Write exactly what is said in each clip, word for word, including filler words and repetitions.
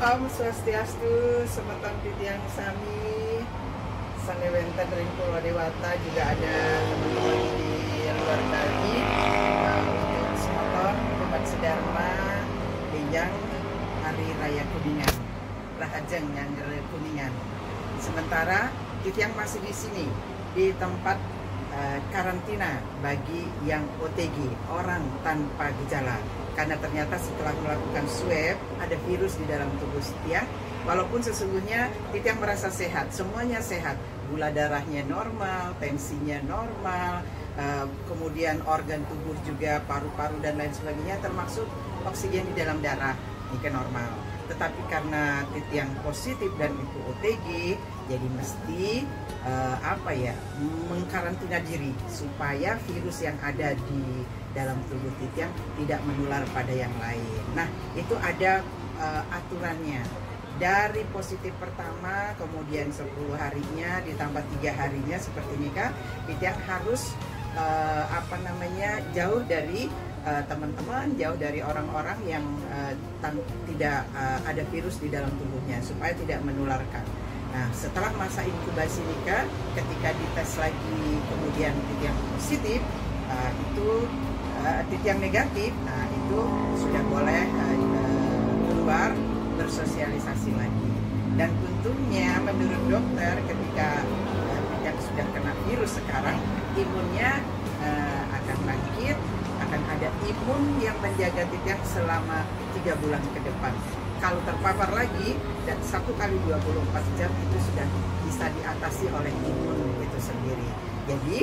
Om Swastiastu, semeton titiang sami, sanewenten ring Pulau Dewata, juga ada teman-teman di luar Bali. Nah, untuk semeton umat sedharma Benjang Hari Raya Kuningan, Rahajeng yang Kuningan. Sementara titiang masih di sini di tempat uh, karantina bagi yang O T G, orang tanpa gejala. Karena ternyata setelah melakukan swab ada virus di dalam tubuh Titiang, walaupun sesungguhnya Titiang merasa sehat, semuanya sehat, gula darahnya normal, tensinya normal, uh, kemudian organ tubuh juga paru-paru dan lain sebagainya, termasuk oksigen di dalam darah ini kan normal. Tetapi karena Titiang positif dan itu O T G, jadi mesti uh, apa ya mengkarantina diri supaya virus yang ada di dalam tubuh Titiang tidak menular pada yang lain. Nah, itu ada uh, aturannya. Dari positif pertama, kemudian sepuluh harinya ditambah tiga harinya seperti ini kan, Titiang harus uh, apa namanya jauh dari teman-teman, uh, jauh dari orang-orang yang uh, tidak uh, ada virus di dalam tubuhnya supaya tidak menularkan. Nah, setelah masa inkubasi nikah, ketika dites lagi kemudian Titiang positif, uh, itu uh, Titiang negatif, nah itu sudah boleh uh, keluar bersosialisasi lagi. Dan untungnya menurut dokter ketika uh, Titiang sudah kena virus sekarang, imunnya uh, akan bangkit, akan ada imun yang menjaga Titiang selama tiga bulan ke depan. Kalau terpapar lagi dan satu kali dua puluh empat jam itu sudah bisa diatasi oleh imun itu sendiri. Jadi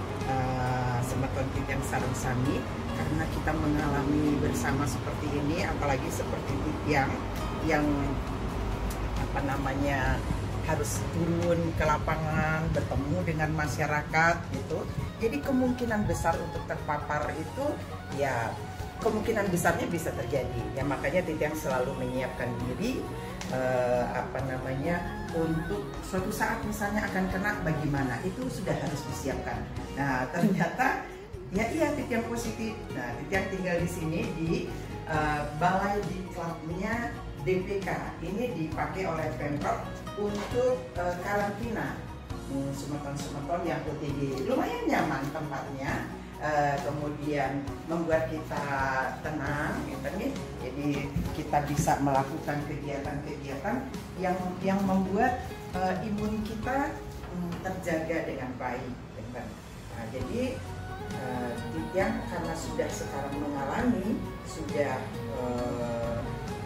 uh, semeton Titiang sareng sami, karena kita mengalami bersama seperti ini, apalagi seperti Titiang yang apa namanya harus turun ke lapangan bertemu dengan masyarakat gitu. Jadi kemungkinan besar untuk terpapar itu ya kemungkinan besarnya bisa terjadi. Ya makanya Titiang selalu menyiapkan diri eh, apa namanya untuk suatu saat misalnya akan kena bagaimana, itu sudah harus disiapkan. Nah, ternyata ya iya Titiang positif. Nah, Titiang tinggal di sini di eh, balai diklabnya D P K. Ini dipakai oleh Pemprov untuk uh, karantina hmm, semeton-semeton yang O T G. Lumayan nyaman tempatnya, uh, kemudian membuat kita tenang, gitu nih. Jadi kita bisa melakukan kegiatan-kegiatan yang yang membuat uh, imun kita um, terjaga dengan baik. Gitu. Nah, jadi uh, Titiang karena sudah sekarang mengalami, sudah uh,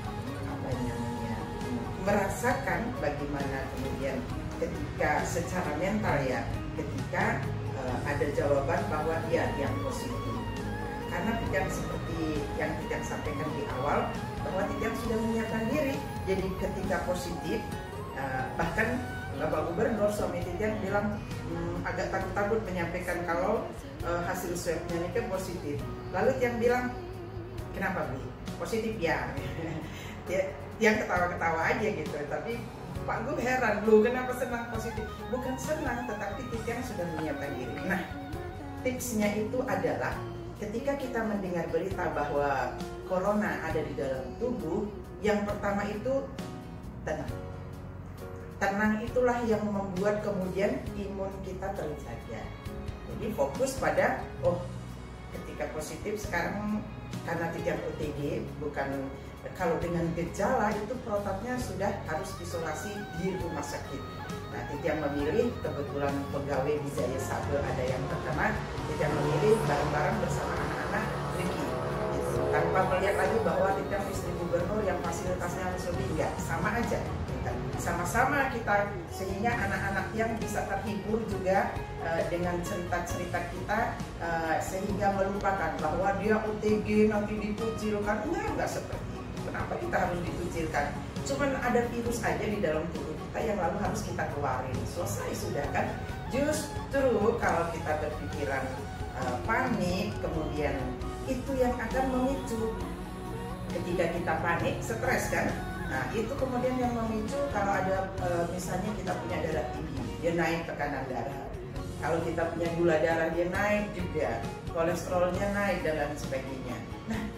merasakan bagaimana kemudian ketika secara mental ya, ketika uh, ada jawaban bahwa dia yang positif. Karena Titiang seperti yang Titiang sampaikan di awal, bahwa Titiang sudah menyiapkan diri. Jadi ketika positif, uh, bahkan Bapak Gubernur suami Titiang bilang hmm, agak takut-takut menyampaikan kalau uh, hasil swabnya ini kan positif. Lalu Titiang bilang, kenapa Bu? Positif ya. Ya, yang ketawa-ketawa aja gitu, tapi Pak Gub heran, lu kenapa senang positif? Bukan senang, tetapi Titiang sudah menyiapkan diri. Nah, tipsnya itu adalah ketika kita mendengar berita bahwa corona ada di dalam tubuh, yang pertama itu tenang. Tenang itulah yang membuat kemudian imun kita terjaga. Jadi fokus pada, oh ketika positif sekarang karena Titiang O T G, bukan kalau dengan gejala itu protapnya sudah harus isolasi di rumah sakit. Nah, Titiang memilih, kebetulan pegawai di Jaya Sabe ada yang terkena, Titiang memilih bareng-bareng bersama anak-anak pergi. Gitu. Tanpa melihat lagi bahwa Titiang istri gubernur yang fasilitasnya harus lebih, enggak, sama aja. Sama-sama kita, sehingga anak-anak yang bisa terhibur juga uh, dengan cerita-cerita kita, uh, sehingga melupakan bahwa dia O T G nanti dikucilkan. Enggak, enggak seperti itu. Kenapa kita harus dikucilkan? Cuman ada virus aja di dalam tubuh kita yang lalu harus kita keluarin. Selesai sudah kan? Justru kalau kita berpikiran uh, panik, kemudian itu yang akan memicu. Ketika kita panik, stres kan? Nah, itu kemudian yang memicu kalau ada e, misalnya kita punya darah tinggi, dia naik tekanan darah. Kalau kita punya gula darah, dia naik juga, kolesterolnya naik dan lain sebagainya. Nah,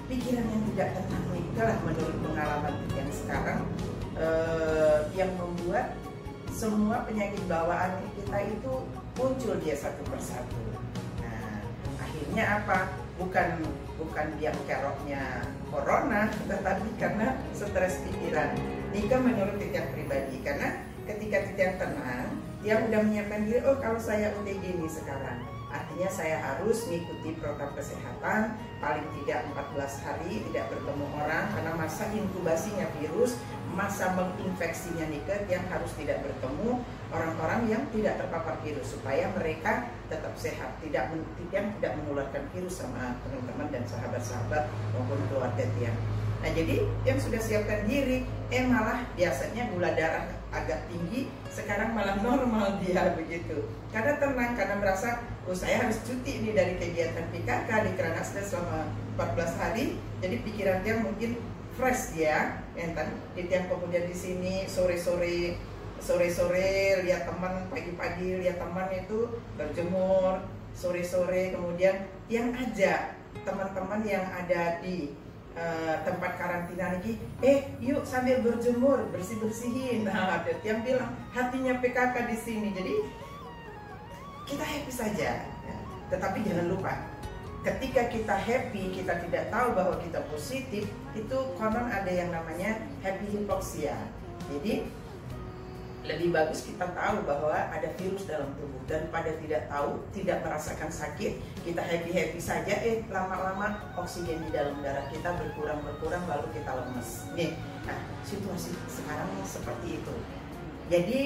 pikiran yang tidak tenang itulah menurut pengalaman yang sekarang eh, yang membuat semua penyakit bawaan kita itu muncul dia satu persatu. Nah, akhirnya apa? Bukan bukan yang keroknya corona, tetapi karena stres pikiran. Nika menurut Titian pribadi, karena ketika Titian tenang, dia udah menyiapkan diri, oh kalau saya O T G nih sekarang, artinya saya harus mengikuti protokol kesehatan paling tidak empat belas hari tidak bertemu orang, karena masa inkubasinya virus, masa menginfeksinya Nika yang harus tidak bertemu orang-orang yang tidak terpapar virus supaya mereka tetap sehat, tidak tidak tidak menularkan virus sama teman-teman dan sahabat-sahabat maupun keluarga Tiang. Nah, jadi yang sudah siapkan diri, eh malah biasanya gula darah agak tinggi, sekarang malah normal dia begitu. Karena tenang, karena merasa, oh saya harus cuti ini dari kegiatan P K K di Kranasda selama empat belas hari, jadi pikiran dia mungkin fresh dia, enten. Yang kemudian di sini sore-sore, sore-sore lihat teman, pagi-pagi lihat teman itu berjemur, sore-sore kemudian yang ajak teman-teman yang ada di Uh, tempat karantina lagi, eh yuk sambil berjemur, bersih-bersihin. Nah, yang bilang hatinya P K K di sini. Jadi kita happy saja, ya. Tetapi jangan lupa, ketika kita happy, kita tidak tahu bahwa kita positif, itu konon ada yang namanya happy hypoxia. Jadi lebih bagus kita tahu bahwa ada virus dalam tubuh, dan pada tidak tahu, tidak merasakan sakit, kita happy-happy saja, eh lama-lama oksigen di dalam darah kita berkurang-berkurang lalu kita lemes. Nih, nah situasi sekarang seperti itu. Jadi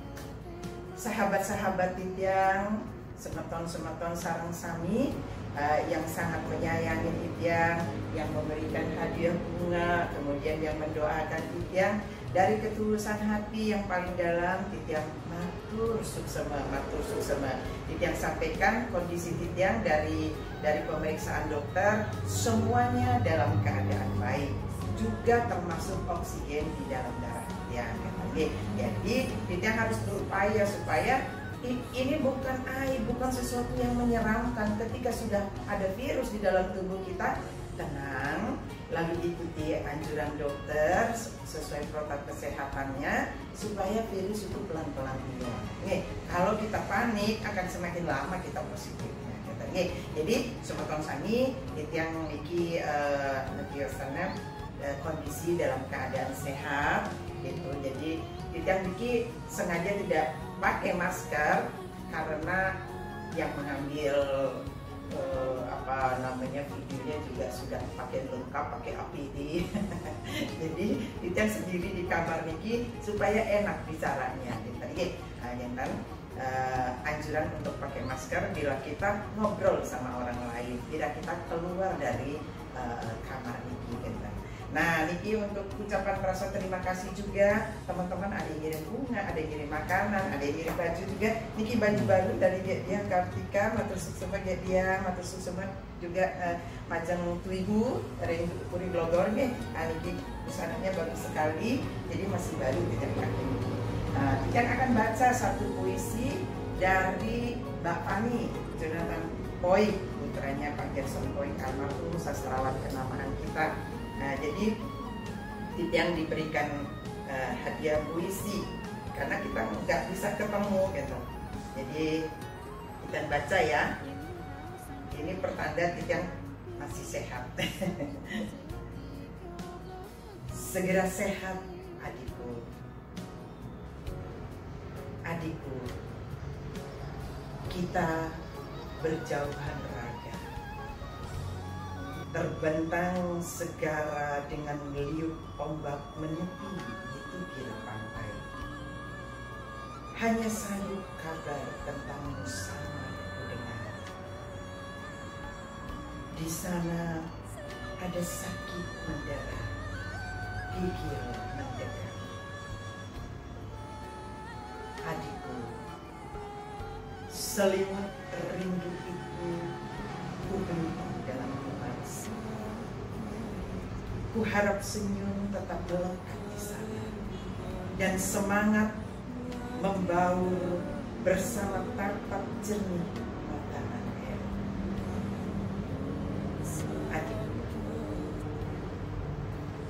sahabat-sahabat Titiang, semeton-semeton sarang sami uh, yang sangat menyayangi Titiang, yang memberikan hadiah bunga, kemudian yang mendoakan Titiang dari ketulusan hati yang paling dalam, Titiang matur suksema, matur suksema. Titiang sampaikan kondisi Titiang dari dari pemeriksaan dokter semuanya dalam keadaan baik, juga termasuk oksigen di dalam darah Titiang. Jadi Titiang harus berupaya supaya ini bukan aib, bukan sesuatu yang menyeramkan. Ketika sudah ada virus di dalam tubuh kita, tenang, lalu ikuti anjuran dokter sesuai protokol kesehatannya supaya virus itu pelan-pelan hilang. Nih, kalau kita panik akan semakin lama kita positifnya. Nih, jadi semeton sami Titiang memiliki uh, sana uh, kondisi dalam keadaan sehat gitu. Jadi Titiang Miki sengaja tidak pakai masker karena yang mengambil Uh, apa namanya videonya juga sudah pakai lengkap, pakai A P D. Jadi Titiang sendiri di kamar Niki supaya enak bicaranya. Jadi nah, uh, anjuran untuk pakai masker bila kita ngobrol sama orang lain, bila kita keluar dari uh, kamar Niki. Nah, Niki untuk ucapan rasa terima kasih juga teman-teman, ada yang kirim bunga, ada yang kirim makanan, ada yang kirim baju juga. Niki baju baru dari dia Kartika, matur suksema dia, matur suksema juga uh, Majang Tuigu, dari Puri Glogor nih. Nah, Niki busananya baru sekali, jadi masih baru tidak pakai. Nah, Titiang akan baca satu puisi dari Mbak Fani, Jonathan Poi, putranya Pak Gerson Poi, almarhum sastrawan kenamaan kita. Nah, jadi Titiang diberikan uh, hadiah puisi karena kita nggak bisa ketemu gitu. Jadi kita baca ya. Ini pertanda Titiang masih sehat. Segera sehat adikku. Adikku, kita berjauhan raga, terbentang segara dengan meliuk ombak menepi di tukir pantai. Hanya sayup kabar tentangmu sama ku dengar. Di sana ada sakit mendera, gigil mendekat. Adikku, seliwat rindu itu ku bentuk dalam nuansa. Ku harap senyum tetap melekat di sana dan semangat membaur bersama tatap jernih mata air. Adikku,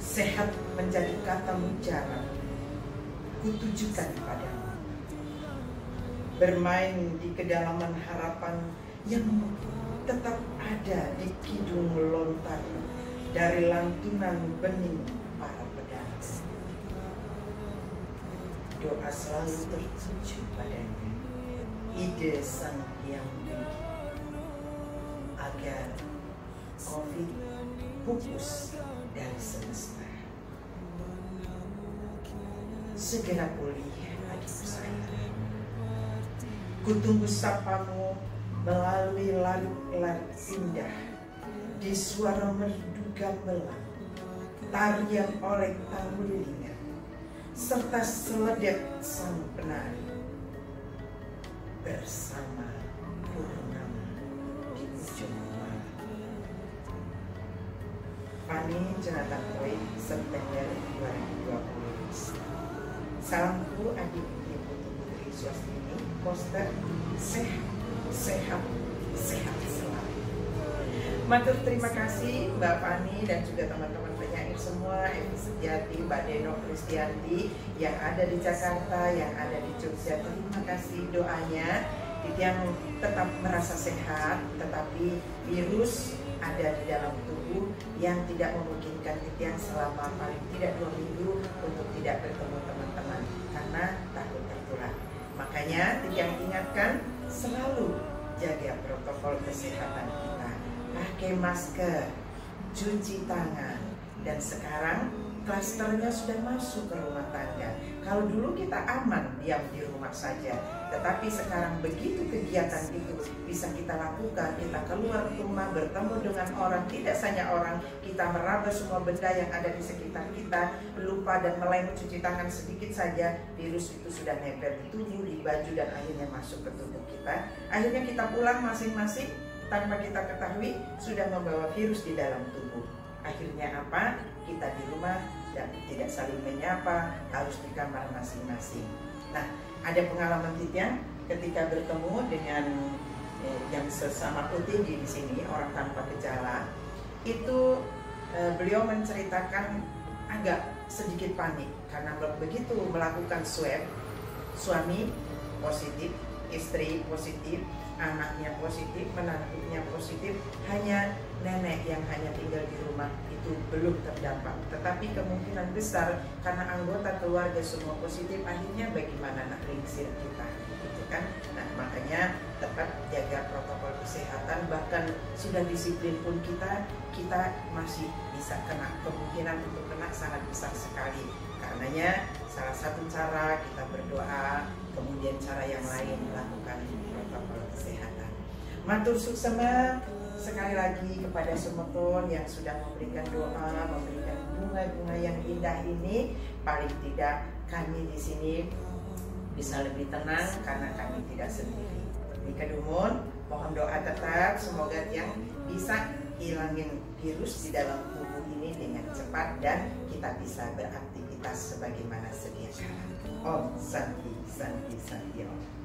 sehat menjadi kata mutiara kutujukan padamu. Bermain di kedalaman harapan yang tetap ada di kidung lontar dari lantunan bening para pedang. Doa selalu tertuju padanya, ide sang yang tinggi, agar COVID pupus dari semesta. Segera pulih adikku sayang. Kutunggu sapamu melalui larut-larut indah, di suara merdu gamelan, tarian oleh tambulilingan, serta seledep sang penari, bersama purnama di ujung malam. Fani Jonathan Boyd, September dua ribu dua puluh. Salamku adik ibu putri Swastini, poster sehat, sehat, sehat selalu. Matur terima kasih Mbak Fani dan juga teman-teman penyair semua, Evi Setiati, Mbak Deno Kristianti yang ada di Jakarta, yang ada di Jogja. Terima kasih doanya, yang tetap merasa sehat, tetapi virus ada di dalam tubuh yang tidak memungkinkan Titiang selama paling tidak dua minggu untuk tidak bertemu teman-teman karena takut tertular. Makanya Titiang ingatkan selalu jaga protokol kesehatan kita, pakai masker, cuci tangan, dan sekarang klasternya sudah masuk ke rumah tangga. Kalau dulu kita aman diam di rumah saja, tetapi sekarang begitu kegiatan itu bisa kita lakukan, kita keluar rumah, bertemu dengan orang, tidak hanya orang, kita meraba semua benda yang ada di sekitar kita, lupa dan melewat cuci tangan sedikit saja, virus itu sudah nempel di tubuh, di baju, dan akhirnya masuk ke tubuh kita. Akhirnya kita pulang masing-masing tanpa kita ketahui sudah membawa virus di dalam tubuh. Akhirnya apa? Kita di rumah dan tidak saling menyapa, harus di kamar masing-masing. Nah, ada pengalaman Titiang ketika bertemu dengan eh, yang sesama O T G di sini, orang tanpa gejala, itu eh, beliau menceritakan agak sedikit panik karena begitu melakukan swab, suami positif, istri positif, anaknya positif, menantunya positif, hanya nenek yang hanya tinggal di rumah itu belum terdampak. Tetapi kemungkinan besar karena anggota keluarga semua positif, akhirnya bagaimana nak ringsir kita, gitu kan? Nah, makanya tetap jaga protokol kesehatan. Bahkan sudah disiplin pun kita, kita masih bisa kena, kemungkinan untuk kena sangat besar sekali. Karenanya salah satu cara kita berdoa, kemudian cara yang lain melakukan protokol kesehatan. Matur suksema sekali lagi kepada semeton yang sudah memberikan doa, memberikan bunga-bunga yang indah ini. Paling tidak kami di sini bisa lebih tenang karena kami tidak sendiri. Di Kedumun, mohon doa tetap semoga yang bisa hilangin virus di dalam tubuh ini dengan cepat dan kita bisa beraktivitas sebagaimana sedia kala. Om Santi Santi Santi Om.